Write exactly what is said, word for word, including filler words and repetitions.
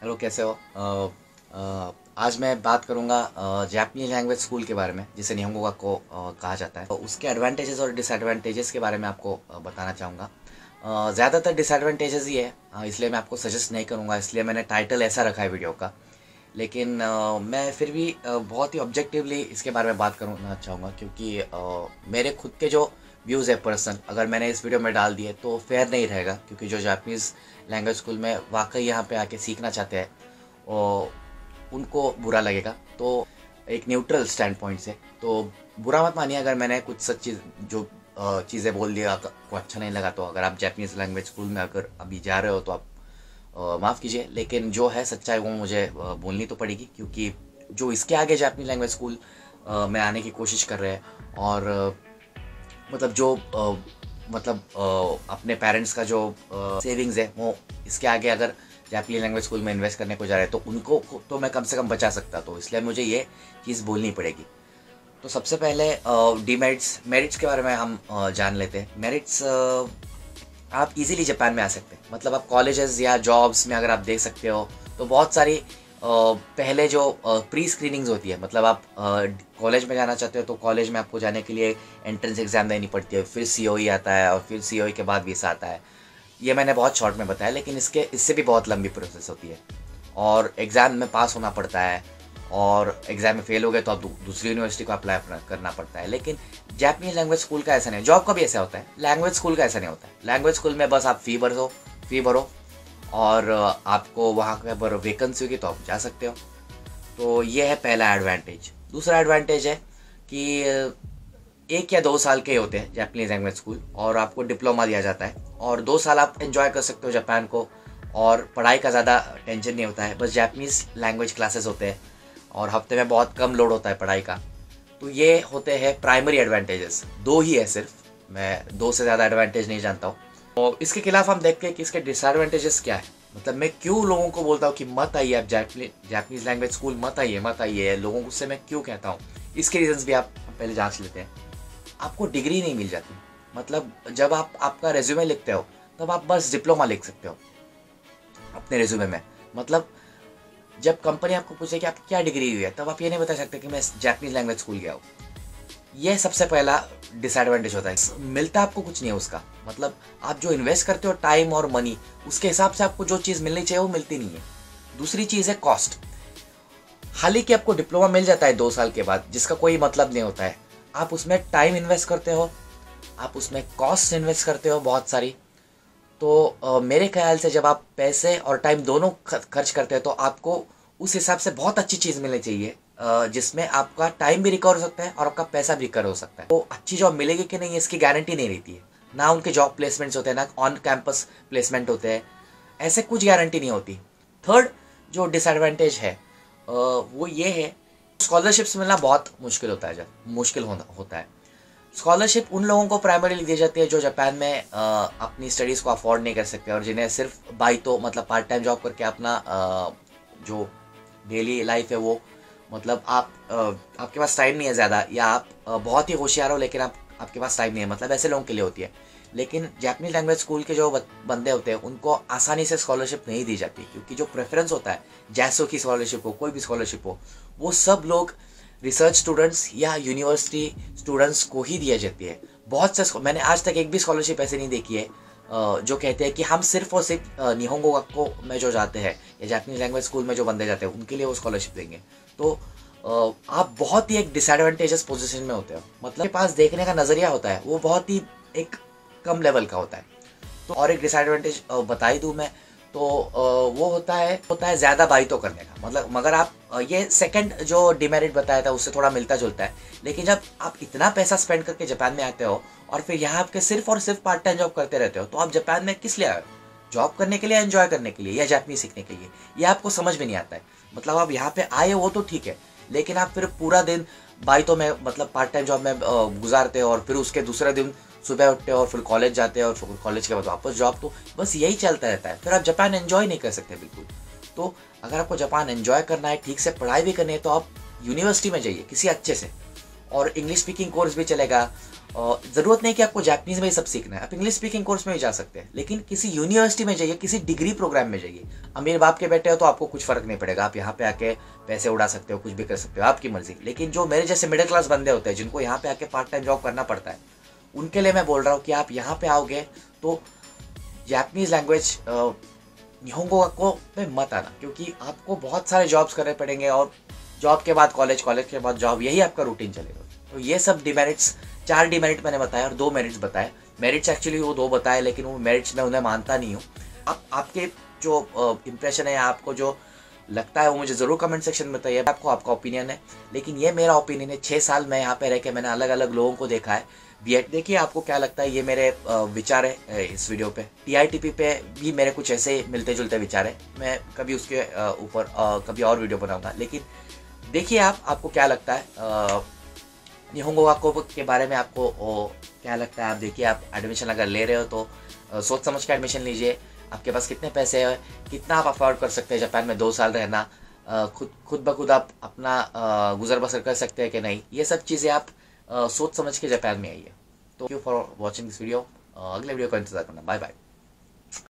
Hello, कैसे हो? अ, अ, आज मैं बात करूँगा जापानीज लैंग्वेज स्कूल के बारे में, जिसे निहोंगो गाक्को अ, कहा जाता है। तो उसके एडवांटेजेस और डिसएडवांटेजेस के बारे में आपको अ, बताना चाहूँगा। अ, ज़्यादातर डिसएडवांटेजेस ही है, अ, इसलिए मैं आपको सजेस्ट नहीं करूँगा, इसलिए मैंने टाइटल ऐसा रखा है वीडियो का। लेकिन अ, मैं फिर भी अ, बहुत ही ऑब्जेक्टिवली इसके बारे में बात करना चाहूँगा, क्योंकि अ, मेरे खुद के जो व्यूज़ है पर्सनल, अगर मैंने इस वीडियो में डाल दिए तो फेयर नहीं रहेगा, क्योंकि जो जापानीज़ लैंग्वेज स्कूल में वाकई यहाँ पे आके सीखना चाहते हैं और उनको बुरा लगेगा। तो एक न्यूट्रल स्टैंड पॉइंट से तो बुरा मत मानिए अगर मैंने कुछ सच चीज़ जो अ, चीज़ें बोल दिया आपको अच्छा नहीं लगा। तो अगर आप जापानीज़ लैंग्वेज स्कूल में अगर अभी जा रहे हो तो आप माफ़ कीजिए, लेकिन जो है सच्चाई वो मुझे अ, बोलनी तो पड़ेगी, क्योंकि जो इसके आगे जापानीज लैंग्वेज स्कूल अ, में आने की कोशिश कर रहे हैं और अ, मतलब जो अ, मतलब अ, अपने पेरेंट्स का जो सेविंग्स है वो इसके आगे अगर जापानीज लैंग्वेज स्कूल में इन्वेस्ट करने को जा रहे हैं तो उनको को- तो मैं कम से कम बचा सकता, तो इसलिए मुझे ये चीज़ बोलनी पड़ेगी। तो सबसे पहले डीमेरिट्स मेरिट्स के बारे में हम अ, जान लेते हैं। मेरिट्स, आप इजीली जापान में आ सकते हैं। मतलब आप कॉलेजेस या जॉब्स में अगर आप देख सकते हो तो बहुत सारी अ, पहले जो प्री स्क्रीनिंग्स होती है, मतलब आप कॉलेज में जाना चाहते हो तो कॉलेज में आपको जाने के लिए एंट्रेंस एग्जाम देनी पड़ती है, फिर सीओई आता है और फिर सीओई के बाद वीसा आता है। ये मैंने बहुत शॉर्ट में बताया, लेकिन इसके इससे भी बहुत लंबी प्रोसेस होती है और एग्ज़ाम में पास होना पड़ता है, और एग्ज़ाम में फेल हो गए तो आप दू, दूसरी यूनिवर्सिटी को अप्लाई करना पड़ता है। लेकिन जापानीज लैंग्वेज स्कूल का ऐसा नहीं है। जॉब का भी ऐसा होता है, लैंग्वेज स्कूल का ऐसा नहीं होता है। लैंग्वेज स्कूल में बस आप फी भरो फी भरो और आपको वहाँ पर वैकेंसी होगी तो आप जा सकते हो। तो ये है पहला एडवांटेज। दूसरा एडवांटेज है कि एक या दो साल के होते हैं जापानीज लैंग्वेज स्कूल, और आपको डिप्लोमा दिया जाता है और दो साल आप एंजॉय कर सकते हो जापान को, और पढ़ाई का ज़्यादा टेंशन नहीं होता है। बस जापानीज लैंग्वेज क्लासेस होते हैं और हफ्ते में बहुत कम लोड होता है पढ़ाई का। तो ये होते हैं प्राइमरी एडवांटेजेस। दो ही है सिर्फ, मैं दो से ज़्यादा एडवांटेज नहीं जानता हूँ। और इसके खिलाफ हम देखते हैं कि इसके डिसएडवांटेजेस क्या है। मतलब मैं क्यों लोगों को बोलता हूँ कि मत आइए आप जापानीज लैंग्वेज स्कूल, मत आइए मत आइए, लोगों को से मैं क्यों कहता हूँ। इसके रीजंस भी आप पहले जांच लेते हैं। आपको डिग्री नहीं मिल जाती। मतलब जब आप आपका रेज्यूमे लिखते हो तब आप बस डिप्लोमा लिख सकते हो अपने रेज्यूमे में। मतलब जब कंपनी आपको पूछे कि आपकी क्या डिग्री हुई है, तब आप ये नहीं बता सकते कि मैं जापानीज लैंग्वेज स्कूल गया हूँ। ये सबसे पहला डिसएडवांटेज होता है। मिलता आपको कुछ नहीं है उसका। मतलब आप जो इन्वेस्ट करते हो टाइम और मनी, उसके हिसाब से आपको जो चीज़ मिलनी चाहिए वो मिलती नहीं है। दूसरी चीज़ है कॉस्ट। हालांकि आपको डिप्लोमा मिल जाता है दो साल के बाद, जिसका कोई मतलब नहीं होता है। आप उसमें टाइम इन्वेस्ट करते हो, आप उसमें कॉस्ट इन्वेस्ट करते हो बहुत सारी। तो अ, मेरे ख्याल से जब आप पैसे और टाइम दोनों खर्च करते हैं तो आपको उस हिसाब से बहुत अच्छी चीज़ मिलनी चाहिए, अ, जिसमें आपका टाइम भी रिकवर हो सकता है और आपका पैसा भी रिकवर हो सकता है। तो अच्छी जॉब मिलेगी कि नहीं इसकी गारंटी नहीं रहती है। ना उनके जॉब प्लेसमेंट्स होते हैं, ना ऑन कैंपस प्लेसमेंट होते हैं, ऐसे कुछ गारंटी नहीं होती। थर्ड जो डिसएडवांटेज है अ, वो ये है, स्कॉलरशिप्स मिलना बहुत मुश्किल होता है। जब मुश्किल होना होता है, स्कॉलरशिप उन लोगों को प्राइमरीली दी जाती है जो जापान में अ, अपनी स्टडीज़ को अफोर्ड नहीं कर सकते और जिन्हें सिर्फ बाई तो मतलब पार्ट टाइम जॉब करके अपना अ, जो डेली लाइफ है वो, मतलब आप अ, आपके पास टाइम नहीं है ज़्यादा, या आप अ, बहुत ही होशियार हो लेकिन आप आपके पास टाइम नहीं है, मतलब ऐसे लोगों के लिए होती है। लेकिन जापानीज लैंग्वेज स्कूल के जो बंदे होते हैं उनको आसानी से स्कॉलरशिप नहीं दी जाती, क्योंकि जो प्रेफरेंस होता है, जैसो की स्कॉलरशिप हो, कोई भी स्कॉलरशिप हो, वो सब लोग रिसर्च स्टूडेंट्स या यूनिवर्सिटी स्टूडेंट्स को ही दिया जाती है। बहुत से मैंने आज तक एक भी स्कॉलरशिप ऐसे नहीं देखी है जो कहते हैं कि हम सिर्फ और सिर्फ निहोंगो गक्को में जो जाते हैं या जापानीज लैंग्वेज स्कूल में जो बंदे जाते हैं उनके लिए वो स्कॉलरशिप देंगे। तो आप बहुत ही एक डिसएडवांटेजस पोजीशन में होते हो। मतलब के पास देखने का नज़रिया होता है वो बहुत ही एक कम लेवल का होता है। तो और एक डिसएडवांटेज बता ही दूँ मैं, तो वो होता है होता है ज़्यादा बाइटो करने का। मतलब मगर आप ये सेकंड जो डिमेरिट बताया था उससे थोड़ा मिलता जुलता है। लेकिन जब आप इतना पैसा स्पेंड करके जापान में आते हो और फिर यहाँ आपके सिर्फ और सिर्फ पार्ट टाइम जॉब करते रहते हो, तो आप जापान में किस लिए आए हो? जॉब करने के लिए, एंजॉय करने के लिए, या जापानी सीखने के लिए? ये आपको समझ में नहीं आता है। मतलब आप यहाँ पे आए हो तो ठीक है, लेकिन आप फिर पूरा दिन बाइटो में मतलब पार्ट टाइम जॉब में गुजारते हो और फिर उसके दूसरे दिन सुबह उठते हो और फिर कॉलेज जाते हो और फिर कॉलेज के बाद वापस जॉब। तो बस यही चलता रहता है, फिर आप जापान एंजॉय नहीं कर सकते बिल्कुल। तो अगर आपको जापान एंजॉय करना है, ठीक से पढ़ाई भी करनी है, तो आप यूनिवर्सिटी में जाइए किसी अच्छे से, और इंग्लिश स्पीकिंग कोर्स भी चलेगा। ज़रूरत नहीं कि आपको जापानीज़ में ही सब सीखना है, आप इंग्लिश स्पीकिंग कोर्स में भी जा सकते हैं, लेकिन किसी यूनिवर्सिटी में जाइए, किसी डिग्री प्रोग्राम में जाइए। अमीर बाप के बेटे हो तो आपको कुछ फ़र्क नहीं पड़ेगा, आप यहाँ पे आके पैसे उड़ा सकते हो, कुछ भी कर सकते हो, आपकी मर्जी। लेकिन जो मेरे जैसे मिडिल क्लास बंदे होते हैं जिनको यहाँ पे आके पार्ट टाइम जॉब करना पड़ता है, उनके लिए मैं बोल रहा हूँ कि आप यहाँ पे आओगे तो जापानीज़ लैंग्वेज निहोंगो को में मत आना, क्योंकि आपको बहुत सारे जॉब्स करने पड़ेंगे और जॉब के बाद कॉलेज, कॉलेज के बाद जॉब, यही आपका रूटीन चलेगा। तो ये सब डिमेरिट्स, चार डिमेरिट मैंने बताया और दो मेरिट्स बताए। मेरिट्स एक्चुअली वो दो बताए, लेकिन वो मेरिट्स मैं उन्हें मानता नहीं हूँ। आप आपके जो इम्प्रेशन है, आपको जो लगता है वो मुझे ज़रूर कमेंट सेक्शन में बताइए, आपको आपका ओपिनियन है, लेकिन ये मेरा ओपिनियन है। छः साल मैं यहाँ पे रह के मैंने अलग अलग लोगों को देखा है। देखिए आपको क्या लगता है, ये मेरे विचार है इस वीडियो पे। टी आई टी पी पे भी मेरे कुछ ऐसे मिलते जुलते विचार है, मैं कभी उसके ऊपर कभी और वीडियो बनाऊंगा। लेकिन देखिए आप, आपको क्या लगता है निहोंगो वाको के बारे में, आपको ओ, क्या लगता है। आप देखिए, आप एडमिशन अगर ले रहे हो तो आ, सोच समझ के एडमिशन लीजिए। आपके पास कितने पैसे हैं, कितना आप अफोर्ड कर सकते हैं जापान में दो साल रहना, आ, खुद खुद ब खुद आप अपना आ, गुजर बसर कर सकते हैं कि नहीं, ये सब चीज़ें आप आ, सोच समझ के जापान में आइए। तो thank you for watching this video. अगले वीडियो का इंतजार करना। Bye bye.